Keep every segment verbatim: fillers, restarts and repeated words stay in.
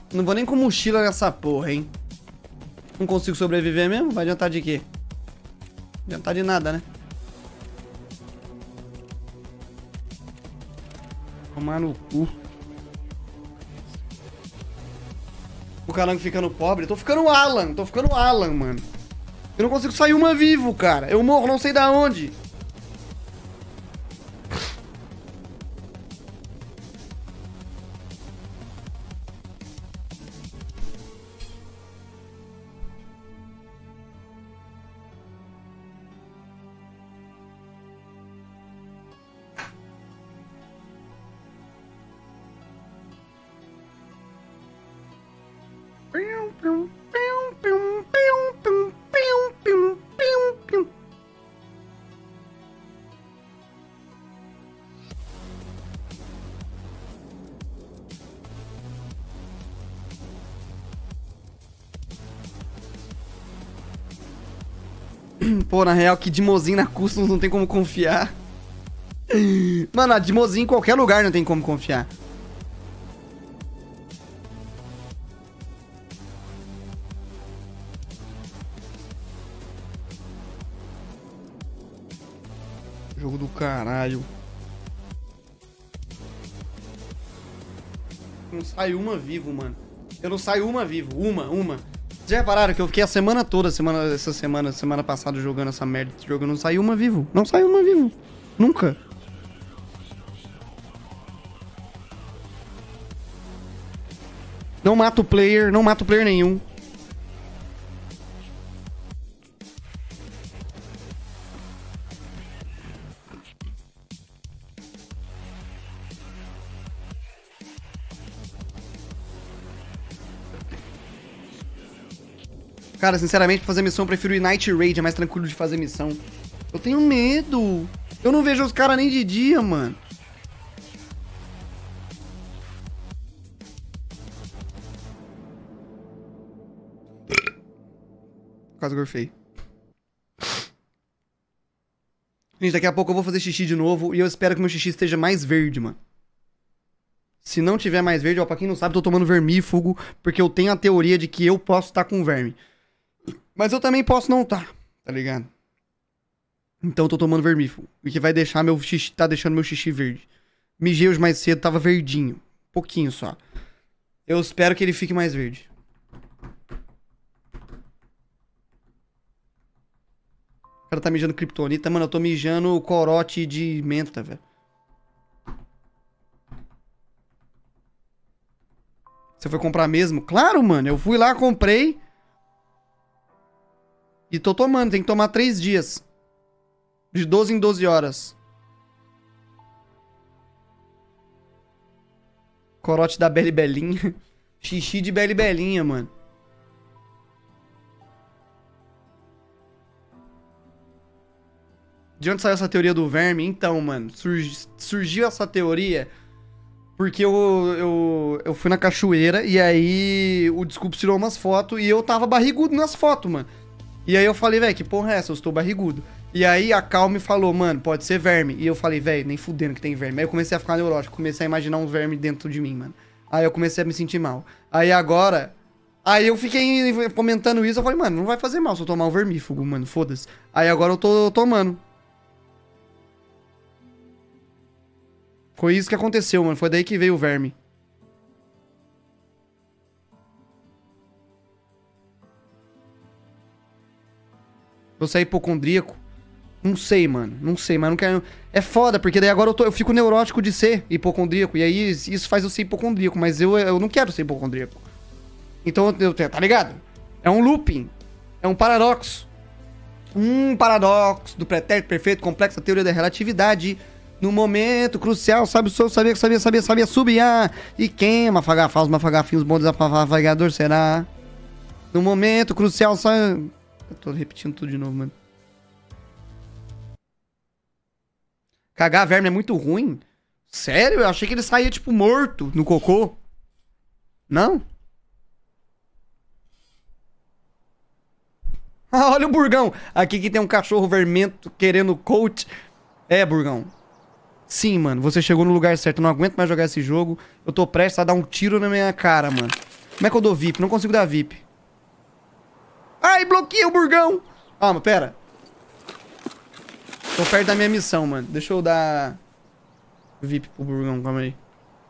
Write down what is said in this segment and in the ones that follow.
Não vou nem com mochila nessa porra, hein? Não consigo sobreviver mesmo? Vai adiantar de quê? Não adiantar de nada, né? Tomar no cu. O calango ficando pobre. Tô ficando Alan. Tô ficando Alan, mano. Eu não consigo sair uma vivo, cara. Eu morro não sei da onde. Pô, na real, que Dimozinho na Customs não tem como confiar. Mano, a Dimozinho em qualquer lugar não tem como confiar. Jogo do caralho. Não saio uma vivo, mano. Eu não saio uma vivo. Uma, uma. Já repararam que eu fiquei a semana toda, semana, essa semana, semana passada, jogando essa merda desse jogo. Eu não saí uma vivo. Não saí uma vivo. Nunca. Não mato player, não mato player nenhum. Cara, sinceramente, pra fazer missão, eu prefiro ir Night Raid, é mais tranquilo de fazer missão. Eu tenho medo. Eu não vejo os caras nem de dia, mano. Quase gorfei. Gente, daqui a pouco eu vou fazer xixi de novo e eu espero que meu xixi esteja mais verde, mano. Se não tiver mais verde, ó, pra quem não sabe, eu tô tomando vermífugo porque eu tenho a teoria de que eu posso estar com verme. Mas eu também posso não estar, tá ligado? Então eu tô tomando vermífugo. O que vai deixar meu xixi, tá deixando meu xixi verde. Mijei hoje mais cedo, tava verdinho. Um pouquinho só. Eu espero que ele fique mais verde. O cara tá mijando kryptonita. Mano, eu tô mijando corote de menta, velho. Você foi comprar mesmo? Claro, mano. Eu fui lá, comprei. E tô tomando. Tem que tomar três dias. De doze em doze horas. Corote da Beli Belinha. Xixi de Beli Belinha, mano. De onde saiu essa teoria do verme? Então, mano, surgi, surgiu essa teoria porque eu, eu, eu fui na cachoeira e aí o Desculpa tirou umas fotos e eu tava barrigudo nas fotos, mano. E aí eu falei, velho, que porra é essa? Eu estou barrigudo. E aí a Cal me falou, mano, pode ser verme. E eu falei, velho, nem fudendo que tem verme. Aí eu comecei a ficar neurótico, comecei a imaginar um verme dentro de mim, mano. Aí eu comecei a me sentir mal. Aí agora... Aí eu fiquei comentando isso, eu falei, mano, não vai fazer mal se eu tomar um vermífugo, mano, foda-se. Aí agora eu tô tomando. Foi isso que aconteceu, mano. Foi daí que veio o verme. Você é hipocondríaco? Não sei, mano. Não sei, mas não quero... É foda, porque daí agora eu, tô... eu fico neurótico de ser hipocondríaco. E aí isso faz eu ser hipocondríaco. Mas eu, eu não quero ser hipocondríaco. Então, eu... tá ligado? É um looping. É um paradoxo. Um paradoxo do pretérito perfeito, complexa teoria da relatividade... No momento crucial, sabe o senhor sabia que sabia, sabia, sabia subiar e queima, fagafás, mafagafinhos, bons desafavagador será. No momento crucial, sabe... Eu tô repetindo tudo de novo, mano. Cagar verme é muito ruim? Sério? Eu achei que ele saía, tipo, morto no cocô. Não? Ah, olha o Burgão. Aqui que tem um cachorro vermento querendo coach. É, Burgão. Sim, mano, você chegou no lugar certo. Eu não aguento mais jogar esse jogo. Eu tô prestes a dar um tiro na minha cara, mano. Como é que eu dou V I P? Não consigo dar V I P. Ai, bloqueei o burgão. Calma, pera. Tô perto da minha missão, mano. Deixa eu dar V I P pro burgão, calma aí.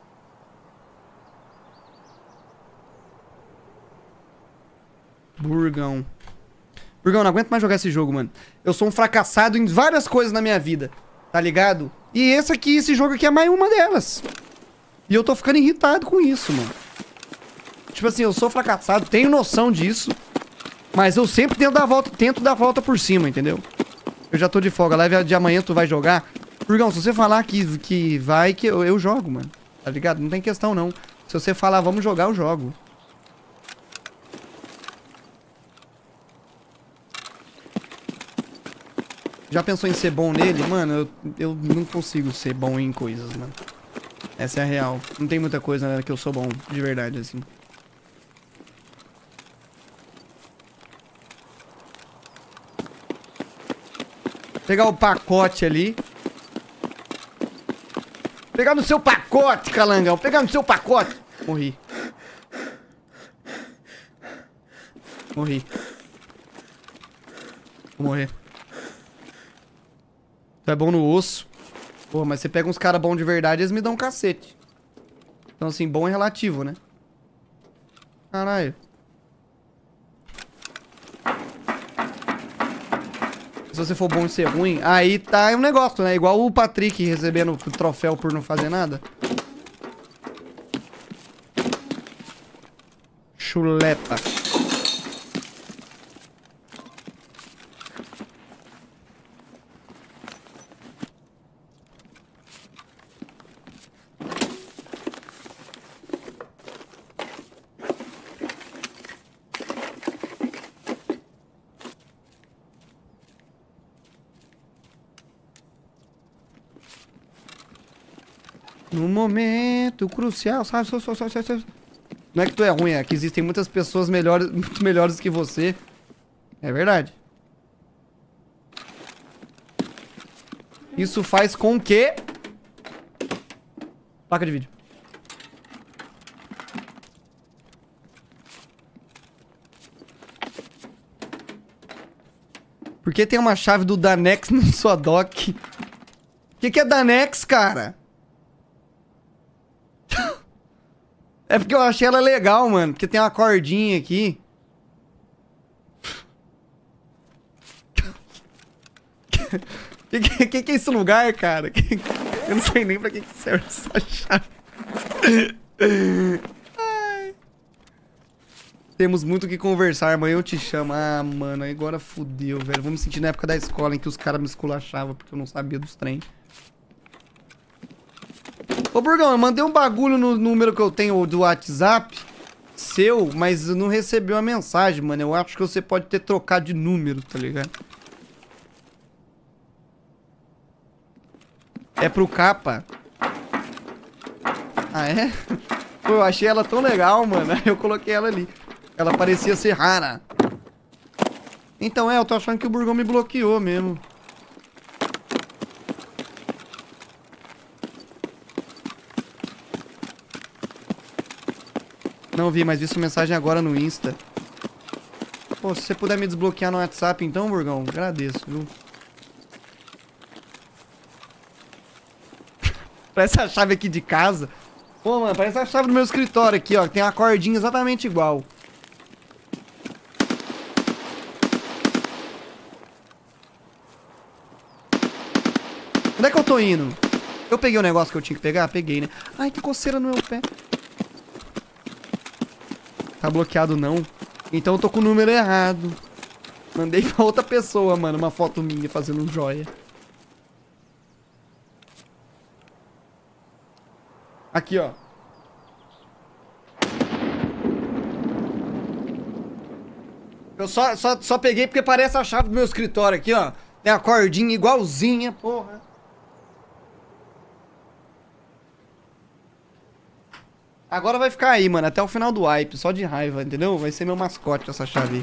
Burgão. Burgão, não aguento mais jogar esse jogo, mano. Eu sou um fracassado em várias coisas na minha vida. Tá ligado? E esse aqui, esse jogo aqui é mais uma delas. E eu tô ficando irritado com isso, mano. Tipo assim, eu sou fracassado, tenho noção disso. Mas eu sempre tento dar a volta, tento dar a volta por cima, entendeu? Eu já tô de folga. Live de amanhã tu vai jogar. Burgão, se você falar que, que vai, que eu, eu jogo, mano. Tá ligado? Não tem questão, não. Se você falar, vamos jogar, eu jogo. Já pensou em ser bom nele? Mano, eu, eu não consigo ser bom em coisas, mano. Essa é a real. Não tem muita coisa, né, que eu sou bom, de verdade, assim. Pegar o pacote ali. Pegar no seu pacote, calangão. Pegar no seu pacote. Morri. Morri. Vou morrer. Tu é bom no osso. Pô, mas você pega uns caras bons de verdade, eles me dão um cacete. Então, assim, bom é relativo, né? Caralho. Se você for bom em ser ruim, aí tá um negócio, né? Igual o Patrick recebendo o troféu por não fazer nada. Chuleta. No momento crucial, sabe? Não é que tu é ruim, é que existem muitas pessoas melhores, muito melhores que você. É verdade. Isso faz com que... Placa de vídeo. Por que tem uma chave do Danex no sua dock? O que, que é Danex, cara? É porque eu achei ela legal, mano. Porque tem uma cordinha aqui. Que, que, que que é esse lugar, cara? Eu não sei nem pra que, que serve essa chave. Ai. Temos muito o que conversar. Amanhã eu te chamo. Ah, mano. Agora fudeu, velho. Vou me sentir na época da escola em que os caras me esculachavam porque eu não sabia dos trem. Ô, Burgão, eu mandei um bagulho no número que eu tenho do WhatsApp seu, mas não recebeu a mensagem, mano. Eu acho que você pode ter trocado de número, tá ligado? É pro capa. Ah, é? Pô, eu achei ela tão legal, mano. Aí eu coloquei ela ali. Ela parecia ser rara. Então, é, eu tô achando que o Burgão me bloqueou mesmo. Não vi, mas vi sua mensagem agora no Insta. Pô, se você puder me desbloquear no WhatsApp então, Burgão, agradeço, viu? Parece a chave aqui de casa. Pô, mano, parece a chave do meu escritório aqui, ó. Tem uma cordinha exatamente igual. Onde é que eu tô indo? Eu peguei o negócio que eu tinha que pegar? Peguei, né? Ai, que coceira no meu pé. Tá bloqueado não. Então eu tô com o número errado. Mandei pra outra pessoa, mano, uma foto minha fazendo um joia. Aqui, ó. Eu só, só, só peguei porque parece a chave do meu escritório aqui, ó. Tem a cordinha igualzinha, porra. Agora vai ficar aí, mano, até o final do wipe, só de raiva, entendeu? Vai ser meu mascote essa chave.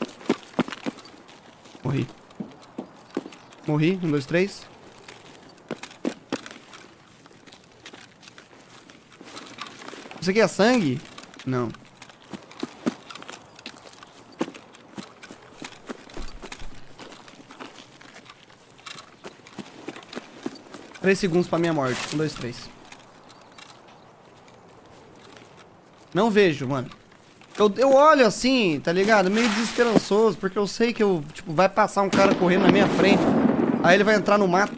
Morri. Morri, um, dois, três. Isso aqui é sangue? Não. Três segundos pra minha morte. Um, dois, três. Não vejo, mano. Eu, eu olho assim, tá ligado? Meio desesperançoso, porque eu sei que eu, tipo, vai passar um cara correndo na minha frente. Aí ele vai entrar no mato.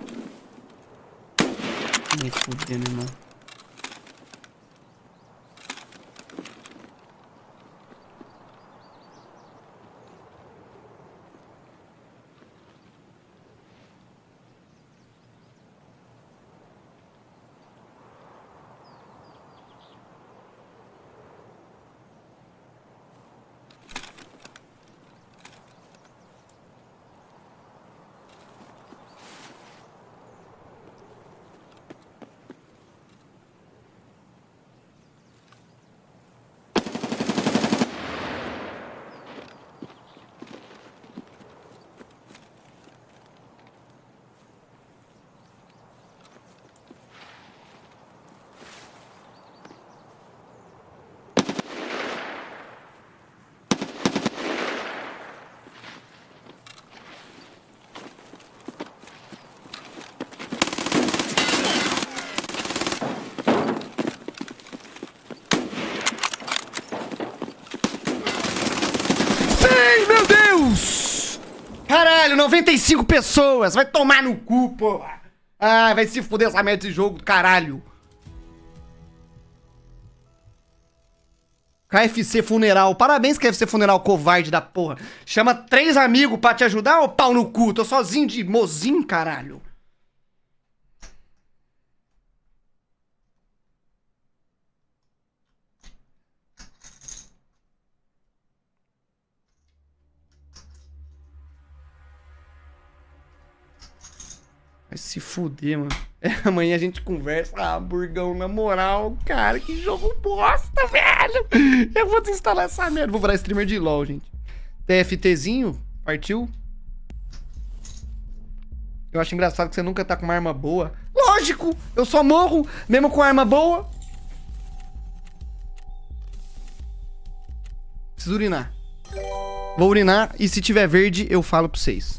Me fudendo, irmão. Caralho, noventa e cinco pessoas! Vai tomar no cu, porra! Ah, vai se fuder essa merda de jogo do caralho! K F C Funeral. Parabéns, K F C Funeral, covarde da porra. Chama três amigos pra te ajudar ou pau no cu? Tô sozinho de mozinho, caralho. Vai se fuder, mano. É, amanhã a gente conversa. Ah, Burgão, na moral, cara, que jogo bosta, velho. Eu vou desinstalar essa merda. Vou virar streamer de LOL, gente. TFTzinho, partiu. Eu acho engraçado que você nunca tá com uma arma boa. Lógico, eu só morro, mesmo com arma boa. Preciso urinar. Vou urinar e se tiver verde, eu falo pra vocês.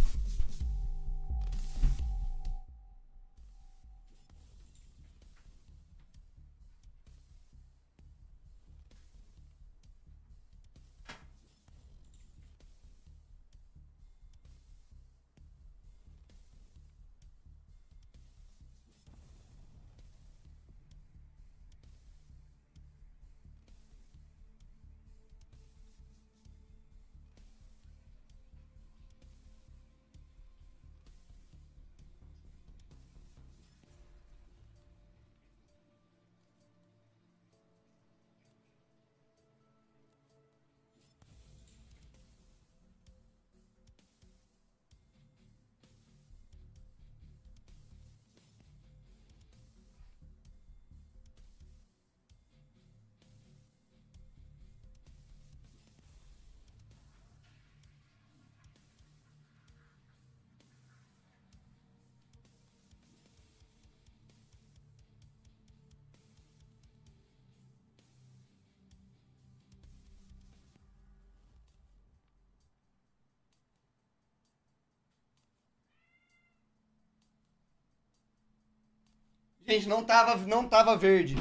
Gente, não tava, não tava verde.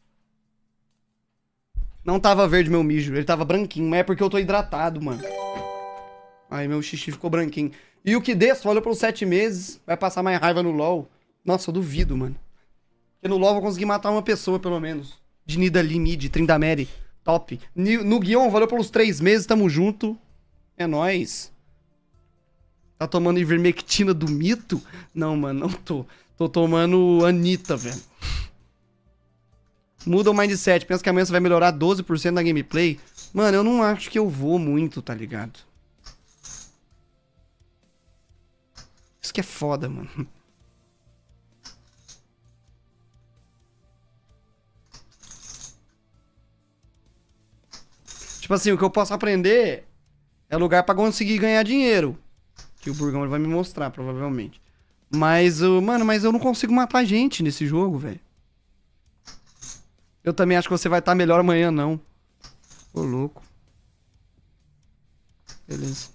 Não tava verde meu mijo, ele tava branquinho, mas é porque eu tô hidratado, mano. Aí meu xixi ficou branquinho. E o que desce, olha pelos sete meses, vai passar mais raiva no LoL. Nossa, eu duvido, mano. Porque no LoL eu vou conseguir matar uma pessoa, pelo menos. De Nidalee, mid, Trindamere, top. No Guion, valeu pelos três meses, tamo junto. É nóis. Tá tomando ivermectina do mito? Não, mano, não tô. Tô tomando Anitta, velho. Muda o mindset. Pensa que amanhã você vai melhorar doze por cento na gameplay. Mano, eu não acho que eu vou muito, tá ligado? Isso que é foda, mano. Tipo assim, o que eu posso aprender é lugar pra conseguir ganhar dinheiro. Que o Burgão ele vai me mostrar, provavelmente. Mas, uh, mano, mas eu não consigo matar gente nesse jogo, velho. Eu também acho que você vai estar melhor amanhã, não. Ô, louco. Beleza.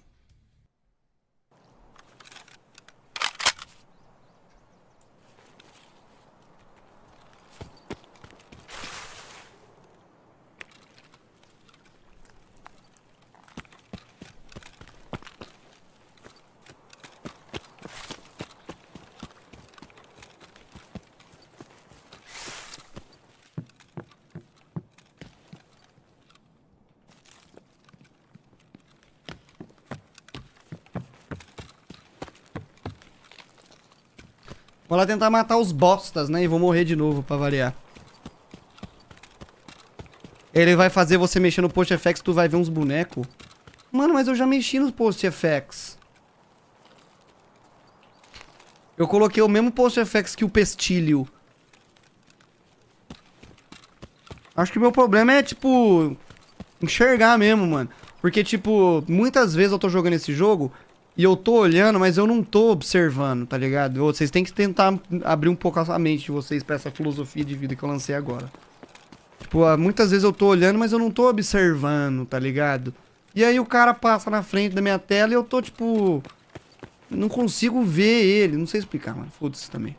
Vou lá tentar matar os bostas, né? E vou morrer de novo, pra variar. Ele vai fazer você mexer no Post F X, tu vai ver uns bonecos. Mano, mas eu já mexi no Post F X. Eu coloquei o mesmo Post F X que o Pestilho. Acho que o meu problema é, tipo, enxergar mesmo, mano. Porque, tipo, muitas vezes eu tô jogando esse jogo e eu tô olhando, mas eu não tô observando, tá ligado? Vocês têm que tentar abrir um pouco a mente de vocês pra essa filosofia de vida que eu lancei agora. Tipo, muitas vezes eu tô olhando, mas eu não tô observando, tá ligado? E aí o cara passa na frente da minha tela e eu tô, tipo... Não consigo ver ele. Não sei explicar, mano. Foda-se também.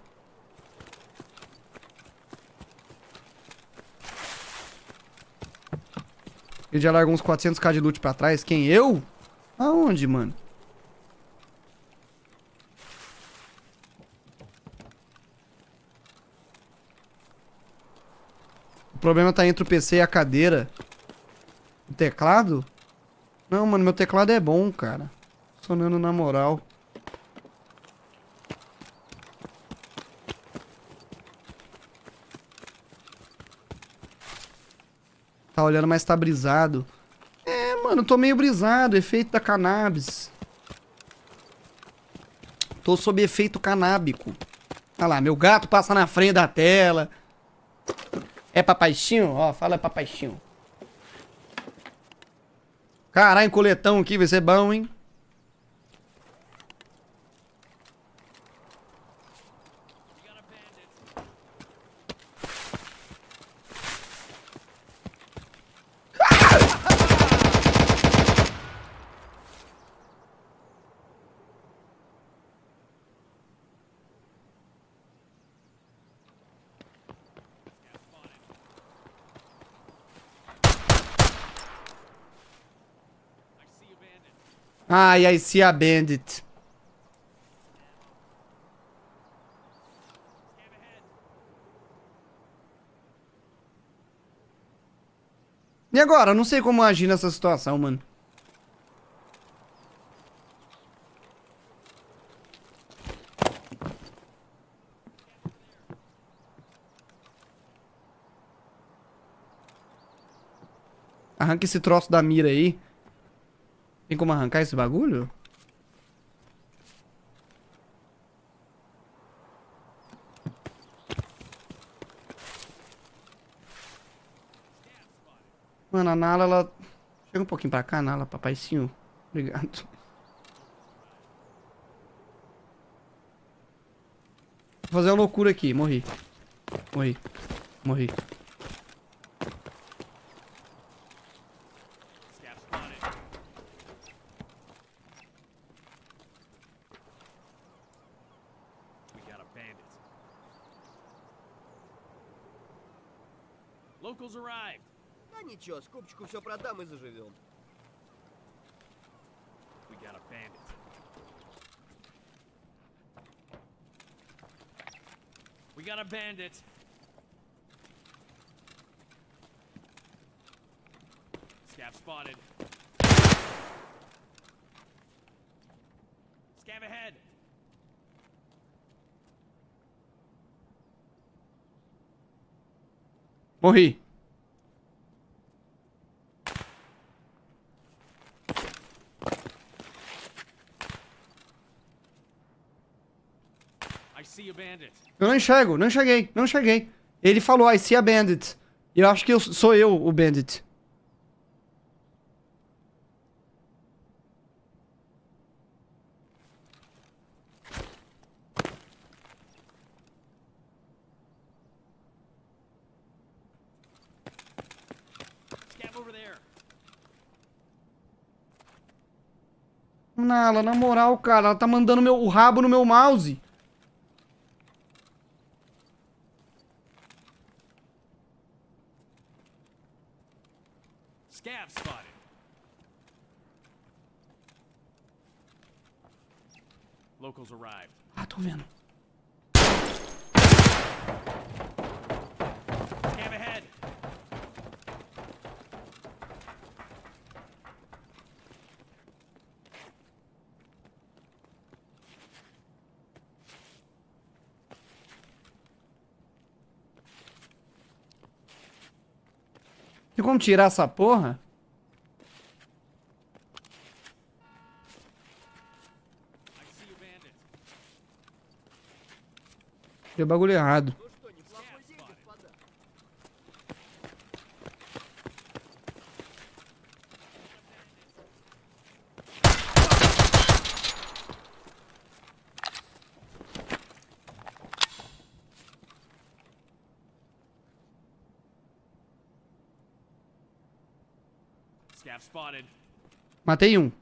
Ele já largou uns quatrocentos k de loot pra trás. Quem? Eu? Aonde, mano? O problema tá entre o P C e a cadeira. O teclado? Não, mano, meu teclado é bom, cara. Funcionando na moral. Tá olhando, mas tá brisado. É, mano, tô meio brisado. Efeito da cannabis. Tô sob efeito canábico. Olha lá, meu gato passa na frente da tela. É papaixinho? Ó, fala papaixinho. Caralho, coletão aqui vai ser bom, hein? Ai, I see a bandit. E agora? Eu não sei como agir nessa situação, mano. Arranca esse troço da mira aí. Tem como arrancar esse bagulho? Mano, a Nala, ela... Chega um pouquinho pra cá, Nala, papaizinho. Obrigado. Vou fazer uma loucura aqui. Morri. Morri. Morri. Locals arrived. Да ничего, скупчику все продам и заживем. We got a bandit. We got a bandit. Scav spotted. Scav ahead. Morri. I see a bandit. Eu não enxergo, não enxerguei, não enxerguei. Ele falou, I see a bandit. E eu acho que eu, sou eu o bandit. there. Nala, na moral, cara, ela tá mandando meu, o rabo no meu mouse. Scav spotted. Locals arrived. Ah, tô vendo. Scav ahead. Tem como tirar essa porra? I see you, bandit. Deu bagulho errado. Ну что, неплохой день, господа. Scav spotted. Matei um.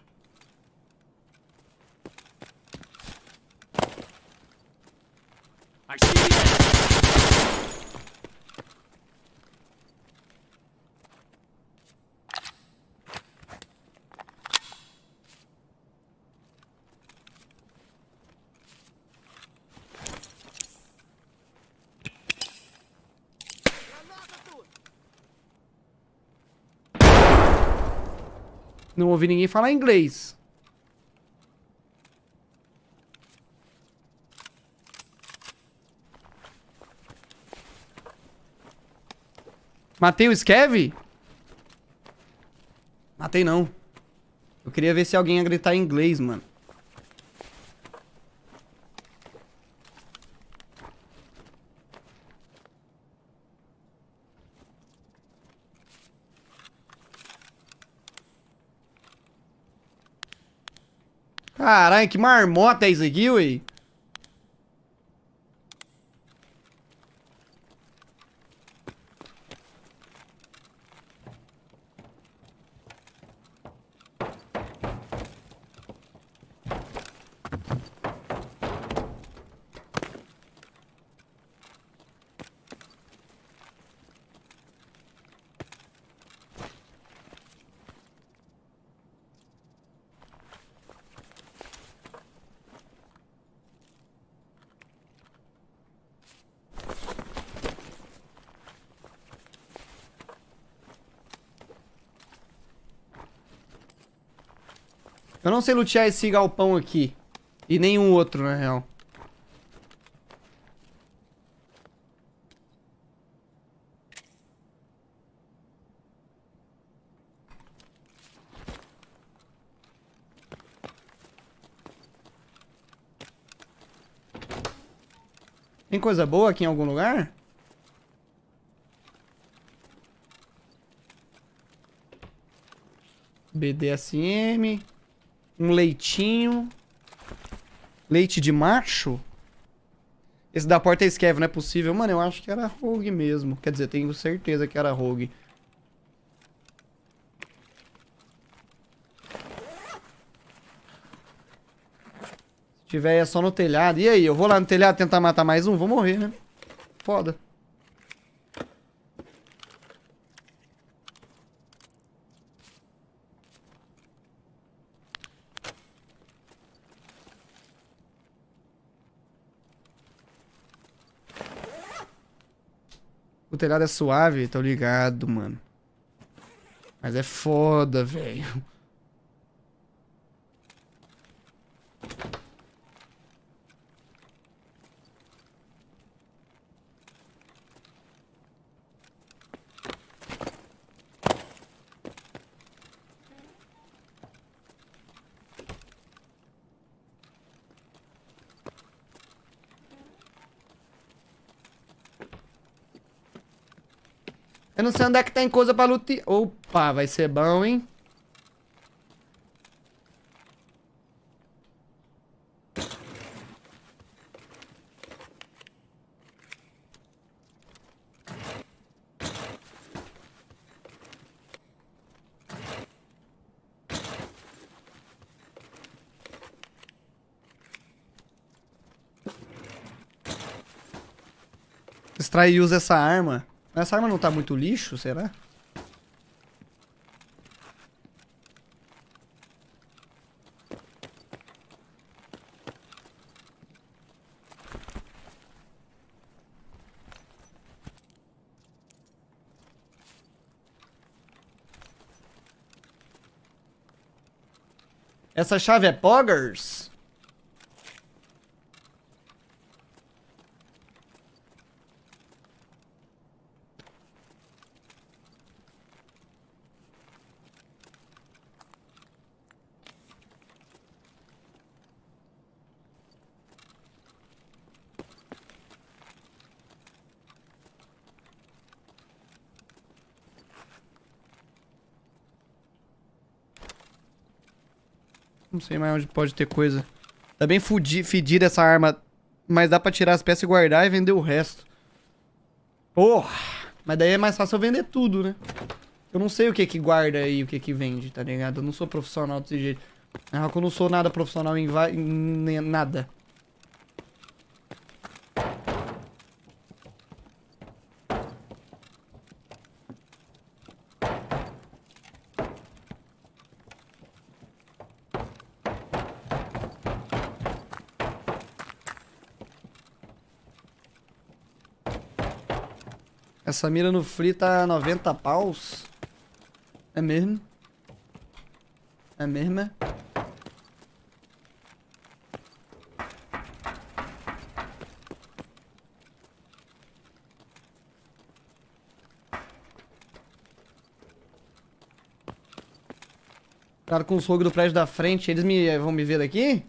I see you. Граната тут! Não ouvi ninguém falar inglês. Matei o Scav? Matei não. Eu queria ver se alguém ia gritar em inglês, mano. Caralho, que marmota é isso aqui, ué? Eu não sei lutear esse galpão aqui. E nenhum outro, na real. Tem coisa boa aqui em algum lugar? B D S M. Um leitinho. Leite de macho? Esse da porta é Scav, não é possível. Mano, eu acho que era Rogue mesmo. Quer dizer, tenho certeza que era Rogue. Se tiver é só no telhado. E aí, eu vou lá no telhado tentar matar mais um? Vou morrer, né? Foda. O telhado é suave, tô ligado, mano. Mas é foda, velho. Eu não sei onde é que tem coisa pra lutar. Opa, vai ser bom, hein? extrai e usa essa arma. Essa arma não tá muito lixo, será? Essa chave é Poggers? Não sei mais onde pode ter coisa. Tá bem fudi- fedida essa arma. Mas dá pra tirar as peças e guardar e vender o resto. Porra! Mas daí é mais fácil eu vender tudo, né? Eu não sei o que que guarda e o que que vende, tá ligado? Eu não sou profissional desse jeito. Na real que eu não sou nada profissional em, va- em nada. Essa mira no free tá noventa paus. É mesmo? É mesmo, é? Cara com os rogos do prédio da frente, eles me, vão me ver daqui?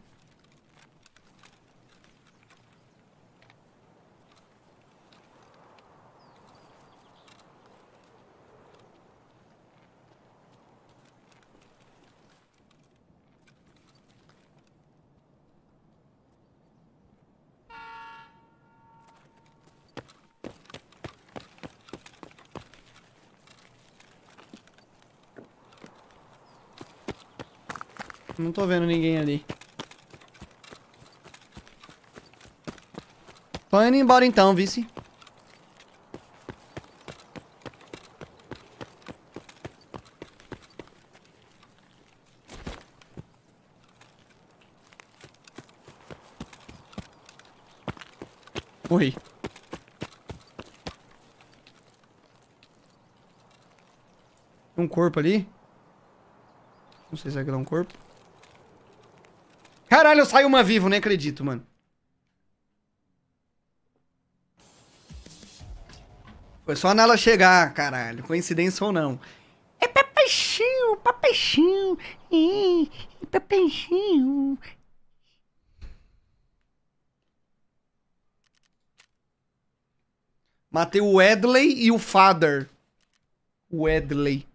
Não tô vendo ninguém ali. Tô indo embora então, vice. Morri. Tem um corpo ali? Não sei se aqui é um corpo. Caralho, eu saio uma vivo, nem acredito, mano. Foi só nela chegar, caralho. Coincidência ou não. É papachinho, papachinho. É, papachinho. Matei o Wedley e o Father. O Wedley.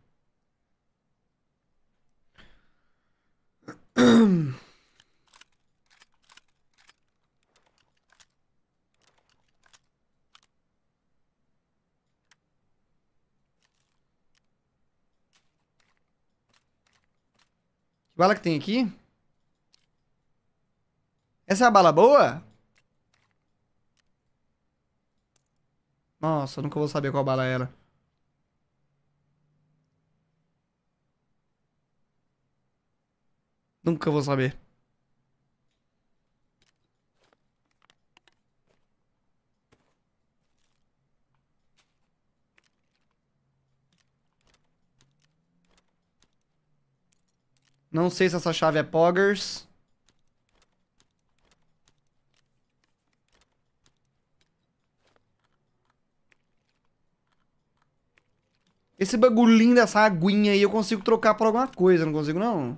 Que bala que tem aqui? Essa é a bala boa? Nossa, eu nunca vou saber qual bala era. Nunca vou saber. Não sei se essa chave é Poggers. Esse bagulhinho dessa aguinha aí eu consigo trocar por alguma coisa, não consigo não?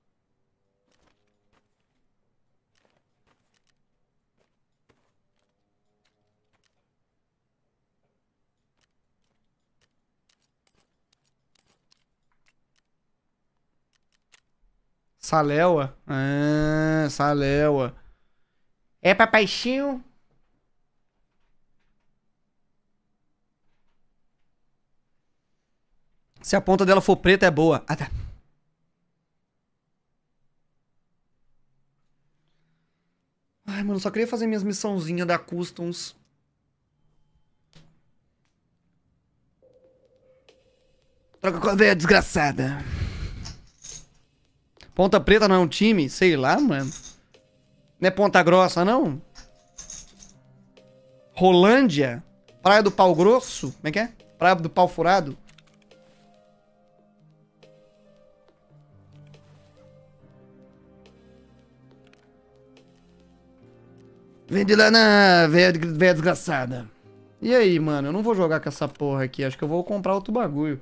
Saléua? Ah, Saléua. É papaixinho? Se a ponta dela for preta, é boa. Ah, tá. Ai, mano, só queria fazer minhas missãozinhas da Customs. Troca com a velha desgraçada. Ponta Preta não é um time? Sei lá, mano. Não é Ponta Grossa, não? Rolândia? Praia do Pau Grosso? Como é que é? Praia do Pau Furado? Vende lá na velha velha desgraçada. E aí, mano? Eu não vou jogar com essa porra aqui. Acho que eu vou comprar outro bagulho.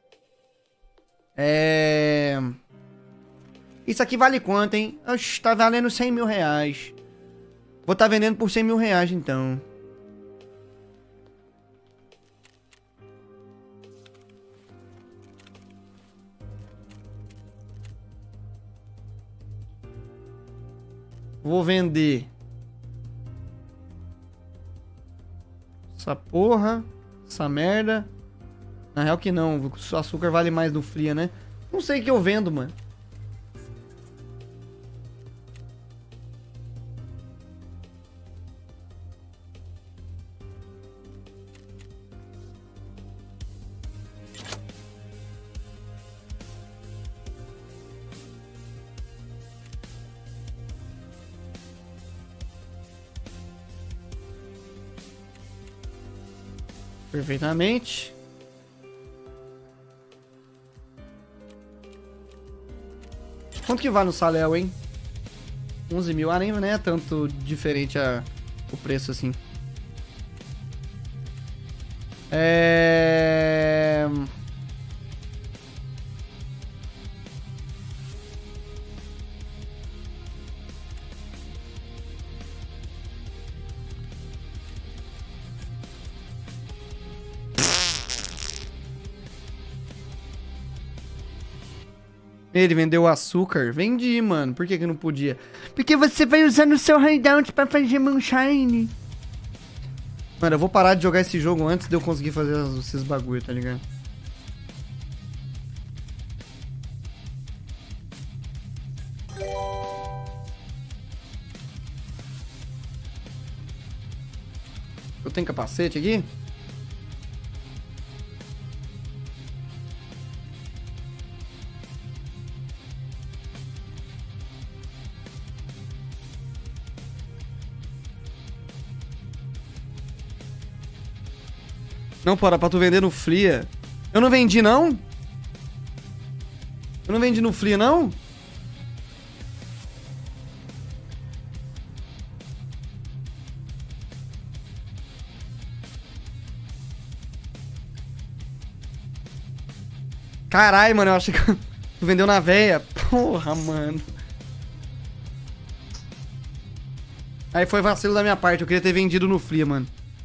É... Isso aqui vale quanto, hein? Oxi, tá valendo cem mil reais. Vou tá vendendo por cem mil reais, então. Vou vender. Essa porra. Essa merda. Na real que não. O açúcar vale mais no fria, né? Não sei o que eu vendo, mano. Perfeitamente. Quanto que vale no Saléu, hein? onze mil. Ah, nem não é tanto diferente a, o preço assim. É... Ele vendeu açúcar? Vendi, mano. Por que que não podia? Porque você vai usar no seu hideout pra fazer moonshine. Mano, eu vou parar de jogar esse jogo antes de eu conseguir fazer esses bagulho, tá ligado? Eu tenho capacete aqui? Não, para, pra tu vender no Flia. Eu não vendi, não? Eu não vendi no Flia, não? Caralho, mano, eu acho que tu vendeu na véia. Porra, mano. Aí foi vacilo da minha parte, eu queria ter vendido no Flia, mano.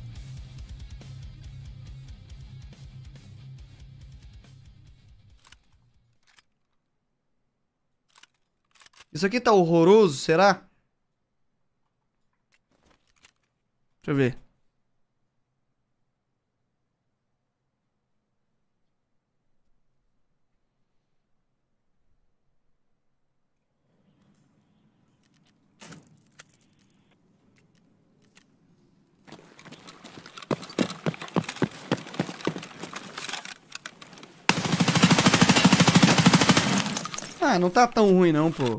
Isso aqui tá horroroso, será? Deixa eu ver. Ah, não tá tão ruim não, pô.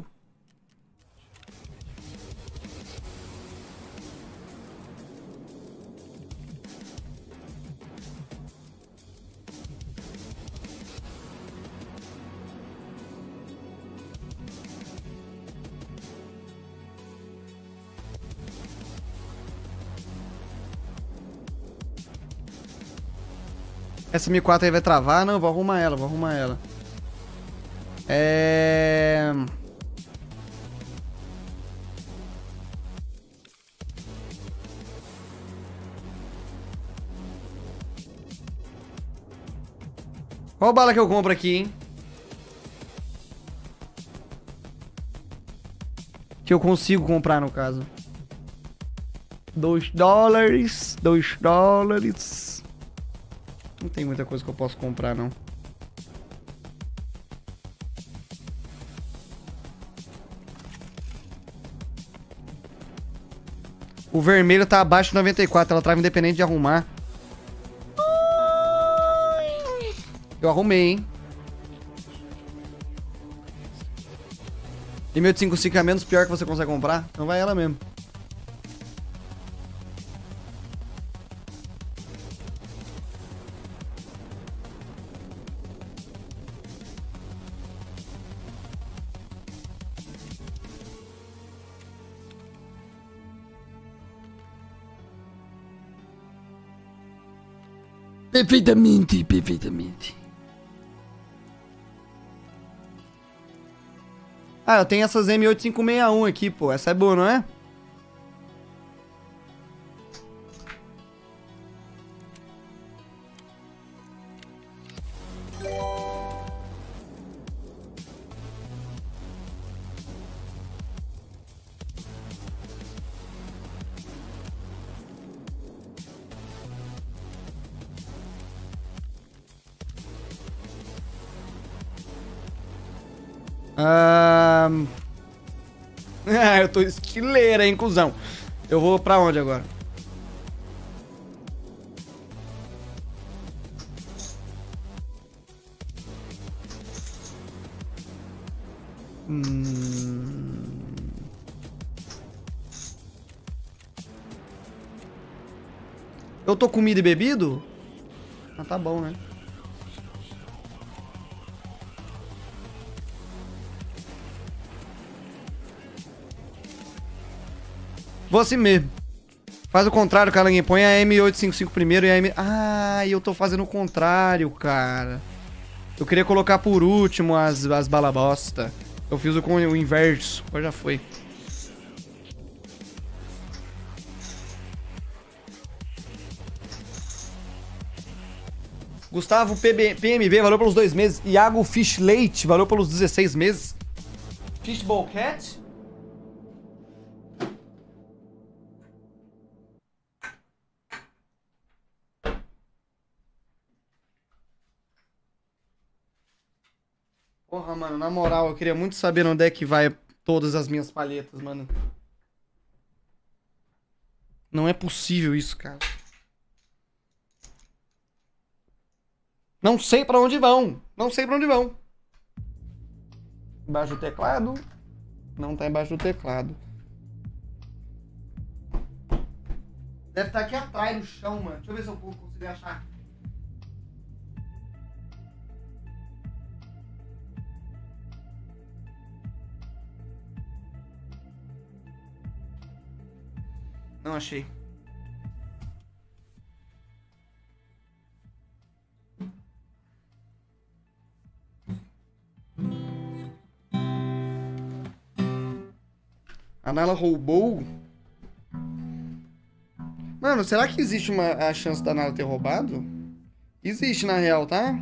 Essa M quatro aí vai travar? Não, vou arrumar ela, vou arrumar ela. É... Qual bala que eu compro aqui, hein? Que eu consigo comprar, no caso. Dois dólares. Dois dólares. Não tem muita coisa que eu posso comprar, não. O vermelho tá abaixo de noventa e quatro. Ela trava independente de arrumar. Eu arrumei, hein? M oitocentos e cinquenta e cinco é a menos pior que você consegue comprar? Então vai ela mesmo. Perfeitamente, perfeitamente. Ah, eu tenho essas M oito cinco seis um aqui, pô. Essa é boa, não é? Ah, ah, eu tô estileira, hein, cuzão. Eu vou pra onde agora? Hum... Eu tô comida e bebido? Ah, tá bom, né? Vou assim mesmo. Faz o contrário, Calanguinho. Põe a M oitocentos e cinquenta e cinco primeiro e a M... Ah, eu tô fazendo o contrário, cara. Eu queria colocar por último as, as balabosta. Eu fiz o com o inverso. Agora já foi. Gustavo P B, P M B, valeu pelos dois meses. Iago Fish Leite, valeu pelos dezesseis meses. Fishbowl Cat. Porra, mano, na moral, eu queria muito saber onde é que vai todas as minhas palhetas, mano. Não é possível isso, cara. Não sei pra onde vão. Não sei pra onde vão. Embaixo do teclado. Não tá embaixo do teclado. Deve estar aqui atrás no chão, mano. Deixa eu ver se eu consigo achar. Não achei. A Nala roubou? Mano, será que existe uma a chance da Nala ter roubado? Existe na real, tá?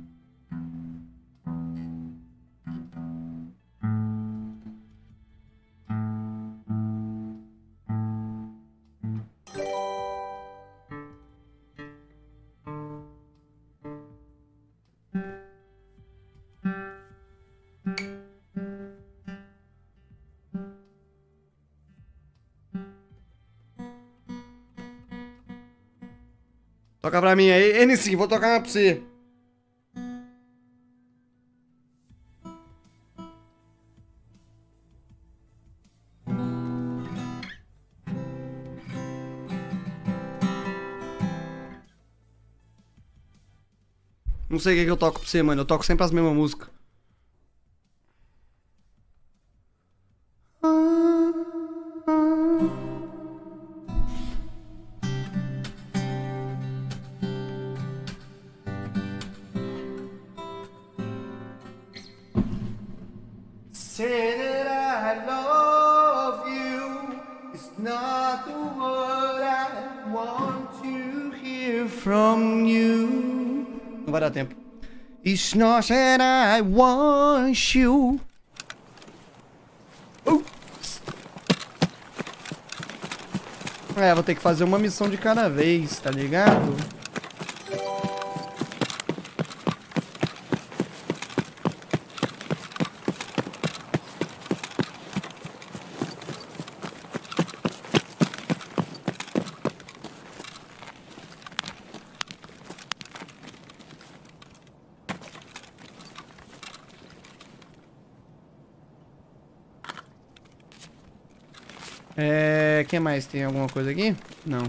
Toca pra mim aí. N cinco, vou tocar uma pra você. Não sei o que, que eu toco pra você, mano. Eu toco sempre as mesmas músicas. Say that I love you. It's not the word I want to hear from you. Não vai dar tempo. It's not that I want you. Uh. É, vou ter que fazer uma missão de cada vez, tá ligado? É... Quem mais? Tem alguma coisa aqui? Não.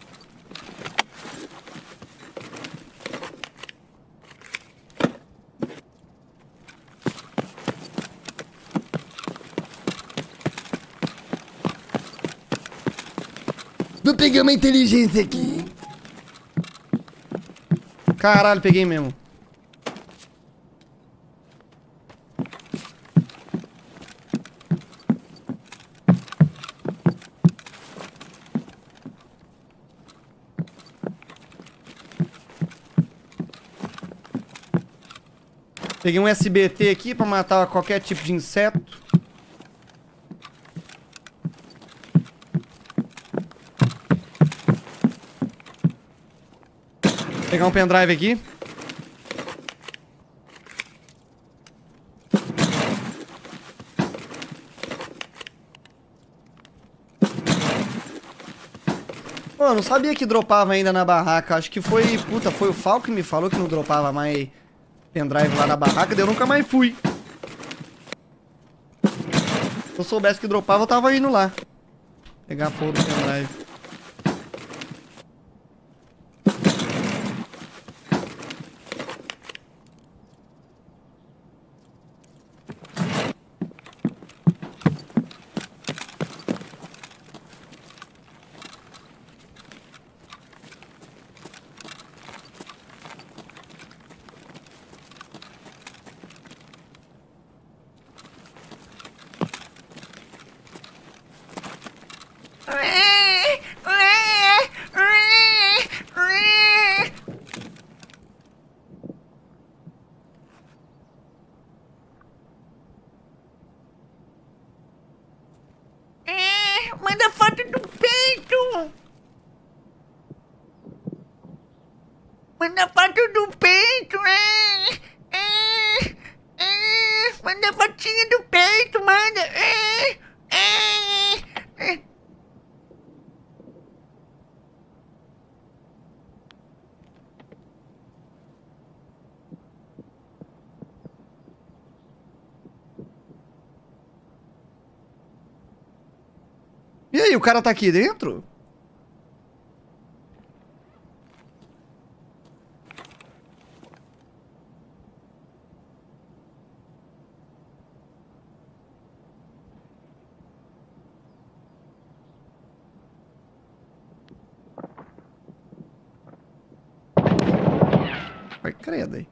Vou pegar uma inteligência aqui. Caralho, peguei mesmo. Peguei um S B T aqui pra matar qualquer tipo de inseto. Pegar um pendrive aqui. Pô, eu não sabia que dropava ainda na barraca. Acho que foi... Puta, foi o Fal que me falou que não dropava mais pendrive lá na barraca. Daí eu nunca mais fui. Se eu soubesse que dropava, eu tava indo lá. Pegar a porra do pendrive. Manda foto do peito! Manda foto do peito! É, é, é, manda fotinha do peito, manda! É, é, é. E aí, o cara tá aqui dentro? Vai, credo aí.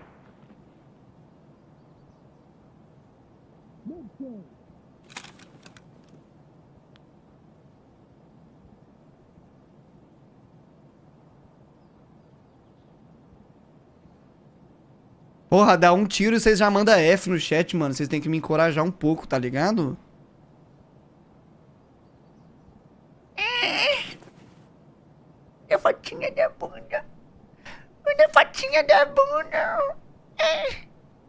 Porra, dá um tiro e vocês já mandam F no chat, mano. Vocês têm que me encorajar um pouco, tá ligado? Manda fotinha da bunda! Manda fotinha da bunda! É.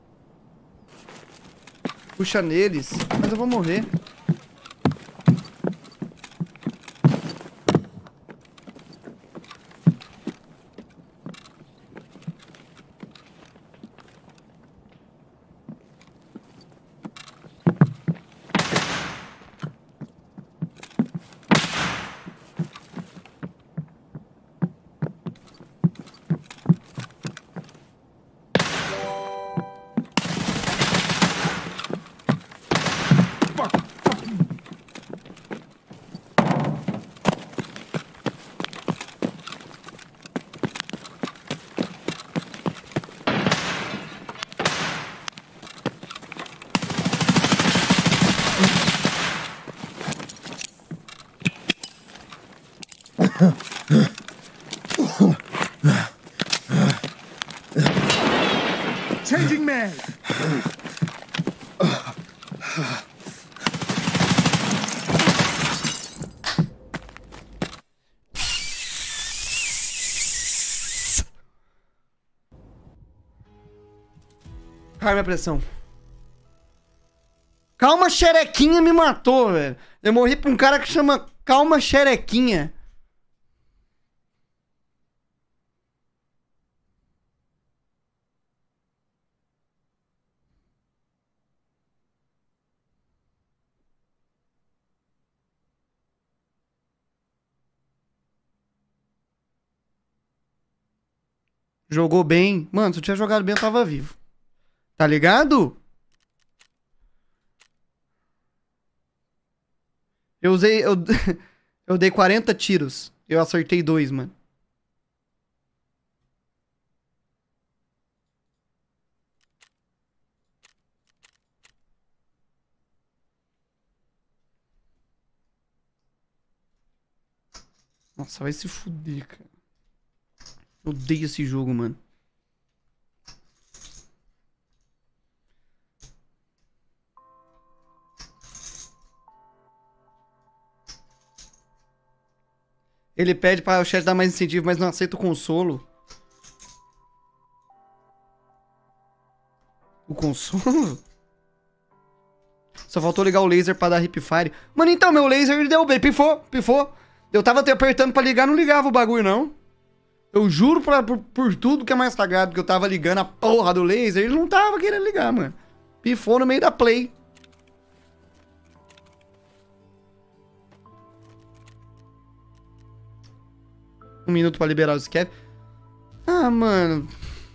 Puxa neles. Mas eu vou morrer. Changing mag! Cai minha pressão. Calma, xerequinha me matou, velho. Eu morri pra um cara que chama Calma Xerequinha. Jogou bem. Mano, se eu tivesse jogado bem, eu tava vivo. Tá ligado? Eu usei... Eu, eu dei quarenta tiros. Eu acertei dois, mano. Nossa, vai se fuder, cara. Eu odeio esse jogo, mano. Ele pede para o chat dar mais incentivo, mas não aceita o consolo. O consolo? Só faltou ligar o laser pra dar hipfire. Mano, então, meu laser ele deu bem. Pifou, pifou. Eu tava até apertando pra ligar, não ligava o bagulho, não. Eu juro pra, por, por tudo que é mais sagrado que eu tava ligando a porra do laser, ele não tava querendo ligar, mano. Pifou no meio da play. Um minuto pra liberar o scav. Ah, mano.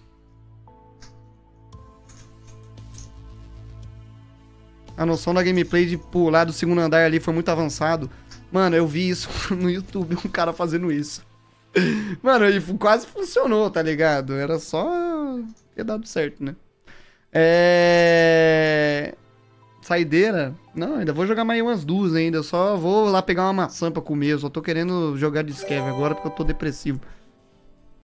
A noção da gameplay de pular do segundo andar ali foi muito avançado. Mano, eu vi isso no YouTube, um cara fazendo isso. Mano, ele quase funcionou, tá ligado? Era só ter dado certo, né? É... Saideira? Não, ainda vou jogar mais umas duas ainda. Eu só vou lá pegar uma maçã pra comer. Eu só tô querendo jogar de scav agora porque eu tô depressivo.